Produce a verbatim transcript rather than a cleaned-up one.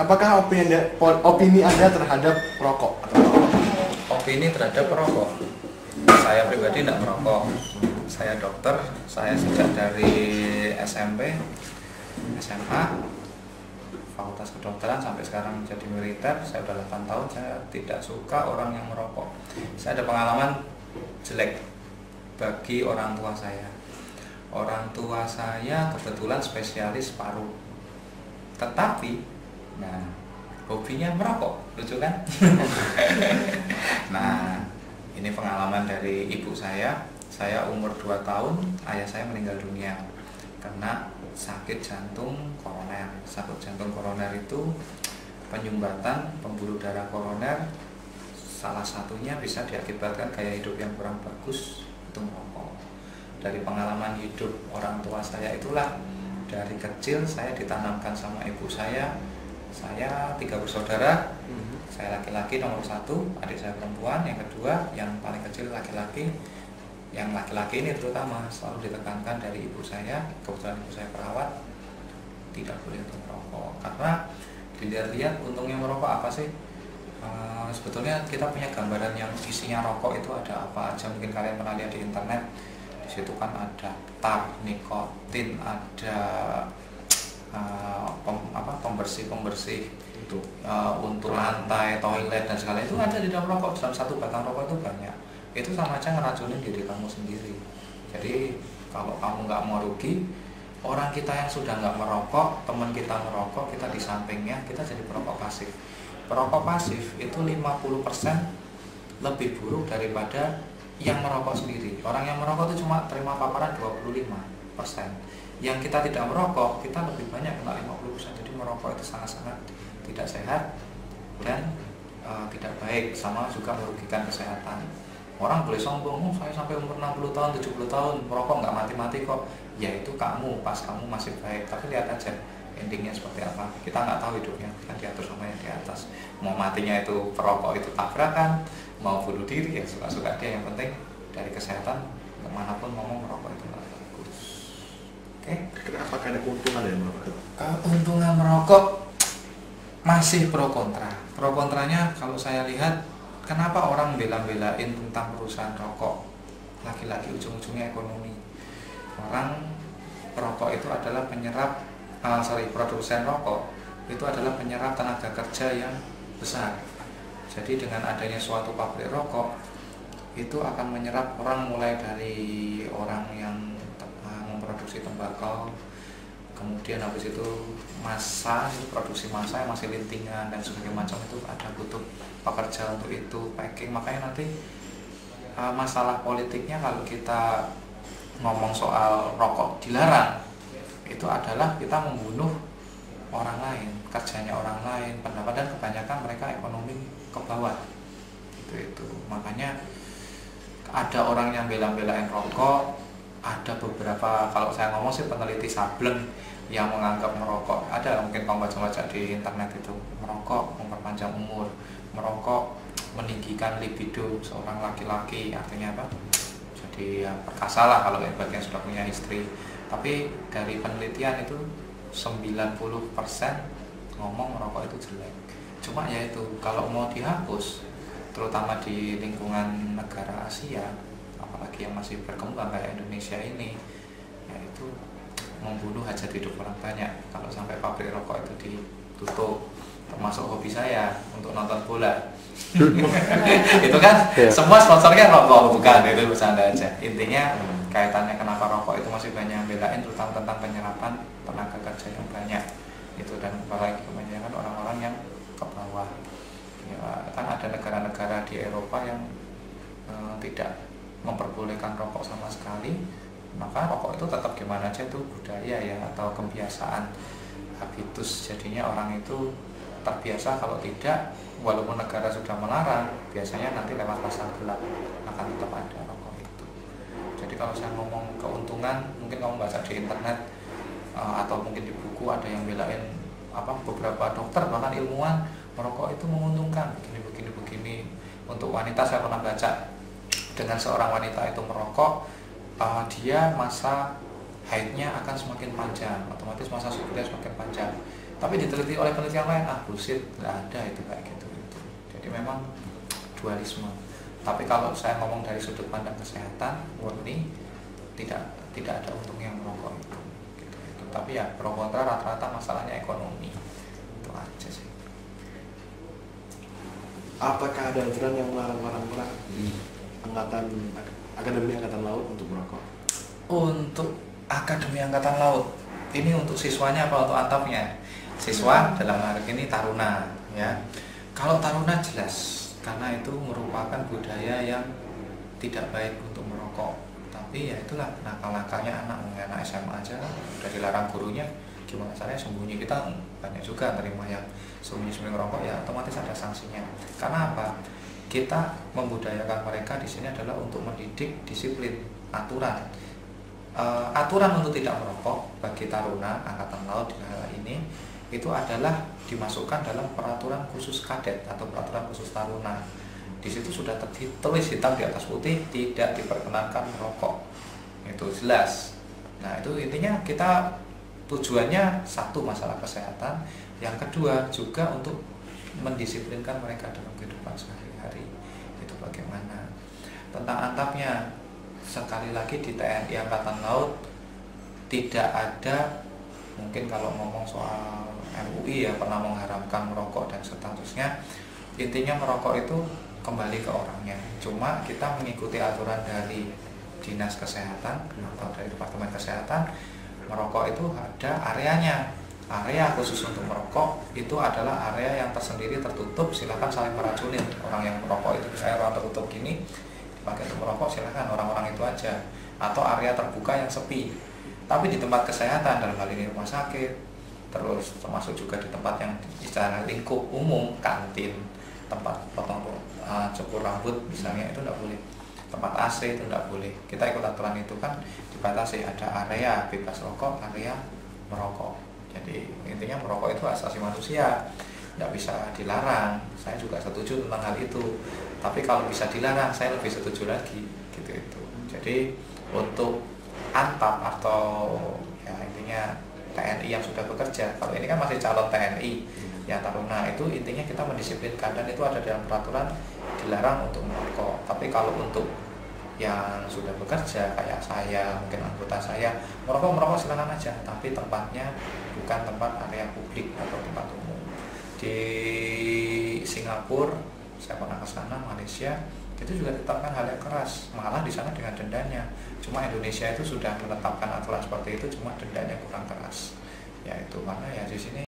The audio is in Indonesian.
apakah opini anda, opini anda terhadap rokok atau rokok? Opini terhadap rokok, saya pribadi tidak merokok. Saya dokter, saya sejak dari S M P, S M A, fakultas kedokteran sampai sekarang jadi militer. Saya sudah delapan tahun, saya tidak suka orang yang merokok. Saya ada pengalaman jelek bagi orang tua saya. Orang tua saya kebetulan spesialis paru, tetapi nah hobinya merokok, lucu kan? Nah, ini pengalaman dari ibu saya. Saya umur dua tahun, ayah saya meninggal dunia karena sakit jantung koroner. Sakit jantung koroner itu penyumbatan pembuluh darah koroner. Salah satunya bisa diakibatkan gaya hidup yang kurang bagus, itu merokok. Dari pengalaman hidup orang tua saya itulah, dari kecil saya ditanamkan sama ibu saya. Saya tiga bersaudara, saya laki-laki nomor satu, adik saya perempuan, yang kedua, yang paling kecil laki-laki. Yang laki-laki ini terutama selalu ditekankan dari ibu saya, kebetulan ibu saya perawat, tidak boleh untuk merokok. Karena dilihat-lihat untungnya merokok apa sih? Uh, sebetulnya kita punya gambaran yang isinya rokok itu ada apa aja. Mungkin kalian pernah lihat di internet. Di situ kan ada tar, nikotin, ada uh, pem, apa, pembersih-pembersih itu uh, untuk lantai, toilet dan segala itu ada di dalam rokok. Dalam satu batang rokok itu banyak. Itu sama aja ngeracunin diri kamu sendiri. Jadi kalau kamu nggak mau rugi, orang kita yang sudah nggak merokok, teman kita merokok, kita di sampingnya, kita jadi perokok pasif. Perokok pasif itu lima puluh persen lebih buruk daripada yang merokok sendiri. Orang yang merokok itu cuma terima paparan dua puluh lima persen. Yang kita tidak merokok, kita lebih banyak kena lima puluh persen. Jadi merokok itu sangat-sangat tidak sehat dan uh, tidak baik, sama juga merugikan kesehatan. Orang boleh sombong, oh, saya sampai umur enam puluh tahun, tujuh puluh tahun merokok nggak mati-mati kok. Ya itu kamu, pas kamu masih baik. Tapi lihat aja endingnya seperti apa. Kita nggak tahu hidupnya, kan diatur sama yang di atas. Mau matinya itu perokok itu tabrakan, mau bunuh diri ya suka-suka dia. Yang penting dari kesehatan, kemanapun ngomong merokok itu nggak bagus. Oke? Okay? Apakah ada keuntungan dari merokok? Keuntungan merokok masih pro kontra. Pro kontranya kalau saya lihat, kenapa orang bela-belain tentang perusahaan rokok? Laki-laki ujung-ujungnya ekonomi. Orang perokok itu adalah penyerap, uh, sorry, produsen rokok itu adalah penyerap tenaga kerja yang besar. Jadi dengan adanya suatu pabrik rokok itu akan menyerap orang, mulai dari orang yang uh, memproduksi tembakau, kemudian habis itu massa, produksi massa yang masih lintingan dan sebagainya macam itu ada butuh pekerja untuk itu, packing. Makanya nanti uh, masalah politiknya kalau kita ngomong soal rokok dilarang, itu adalah kita membunuh orang lain, kerjanya orang lain, pendapat, dan kebanyakan mereka ekonomi ke bawah. Itu itu. Makanya ada orang yang bela-belain rokok, ada beberapa, kalau saya ngomong sih peneliti sableng yang menganggap merokok, ada mungkin kamu baca-baca di internet itu, merokok memperpanjang umur, merokok meninggikan libido seorang laki-laki. Artinya apa? Jadi ya, perkasa lah kalau bagi yang sudah punya istri. Tapi dari penelitian itu sembilan puluh persen ngomong merokok itu jelek. Cuma ya itu, kalau mau dihapus, terutama di lingkungan negara Asia, apalagi yang masih berkembang kayak Indonesia ini, yaitu membunuh hajat hidup orang banyak. Kalau sampai pabrik rokok itu ditutup, termasuk hobi saya untuk nonton bola. Itu kan yeah. Semua sponsornya rokok, bukan, itu bercanda aja. Intinya kaitannya kenapa rokok itu masih banyak yang belain, terutama tentang penyerapan tenaga kerja yang banyak itu, dan apalagi kebanyakan orang-orang yang ke bawah ya, kan ada negara-negara di Eropa yang eh, tidak memperbolehkan rokok sama sekali. Maka rokok itu tetap gimana aja, itu budaya ya, atau kebiasaan, habitus. Jadinya orang itu terbiasa, kalau tidak, walaupun negara sudah melarang, biasanya nanti lewat pasar gelap akan tetap ada rokok itu. Jadi kalau saya ngomong keuntungan, mungkin kamu baca di internet uh, atau mungkin di buku ada yang belain apa, beberapa dokter bahkan ilmuwan, merokok itu menguntungkan begini begini begini. Untuk wanita saya pernah baca, dengan seorang wanita itu merokok, uh, dia masa haidnya akan semakin panjang, otomatis masa subuhnya semakin panjang. Tapi diteliti oleh penelitian lain, ah bullshit, nggak ada itu kayak gitu, gitu. Jadi memang dualisme. Tapi kalau saya ngomong dari sudut pandang kesehatan murni, tidak tidak ada untungnya merokok itu, gitu, gitu. Tapi ya pro kontra rata-rata masalahnya ekonomi, itu aja sih. Apakah ada aturan yang melarang-larang orang di angkatan akademi angkatan laut untuk merokok? Untuk akademi angkatan laut, ini untuk siswanya apa untuk atapnya? Siswa dalam hal ini taruna, ya. Kalau taruna jelas, karena itu merupakan budaya yang tidak baik untuk merokok. Tapi ya itulah nakal-nakalnya anak, anak S M A aja udah dilarang gurunya, gimana caranya sembunyi. Kita banyak juga terima yang sembunyi-sembunyi merokok, ya otomatis ada sanksinya. Karena apa? Kita membudayakan mereka di sini adalah untuk mendidik disiplin, aturan. E, aturan untuk tidak merokok bagi taruna angkatan laut di hal ini itu adalah dimasukkan dalam peraturan khusus kadet atau peraturan khusus taruna. Di situ sudah tertulis hitam di atas putih, tidak diperkenankan merokok. Itu jelas. Nah, itu intinya kita tujuannya satu masalah kesehatan, yang kedua juga untuk mendisiplinkan mereka dalam kehidupan sehari-hari. Itu bagaimana. Tentang antapnya, sekali lagi di T N I Angkatan Laut tidak ada, mungkin kalau ngomong soal M U I ya pernah mengharamkan merokok dan seterusnya. Intinya merokok itu kembali ke orangnya. Cuma kita mengikuti aturan dari Dinas Kesehatan atau dari Departemen Kesehatan, merokok itu ada areanya. Area khusus untuk merokok itu adalah area yang tersendiri tertutup, silakan saling meracunin. Orang yang merokok itu misalnya ruang tertutup gini dipakai untuk merokok, silakan orang-orang itu aja. Atau area terbuka yang sepi. Tapi di tempat kesehatan, dalam hal ini rumah sakit, terus termasuk juga di tempat yang secara lingkup umum, kantin, tempat potong uh, cukur rambut misalnya, itu tidak boleh. Tempat A C itu tidak boleh. Kita ikut aturan itu kan dibatasi, ada area bebas rokok, area merokok. Jadi intinya merokok itu asasi manusia, tidak bisa dilarang. Saya juga setuju tentang hal itu. Tapi kalau bisa dilarang, saya lebih setuju lagi, gitu itu. Jadi untuk antap atau ya intinya T N I yang sudah bekerja, kalau ini kan masih calon T N I ya taruna, itu intinya kita mendisiplinkan dan itu ada dalam peraturan dilarang untuk merokok. Tapi kalau untuk yang sudah bekerja kayak saya, mungkin anggota saya, merokok merokok silakan aja, tapi tempatnya bukan tempat area publik atau tempat umum. Di Singapura saya pernah ke sana, Malaysia itu juga ditetapkan hal yang keras, malah di sana dengan dendanya. Cuma Indonesia itu sudah menetapkan aturan seperti itu, cuma dendanya kurang keras. Ya itu karena ya di sini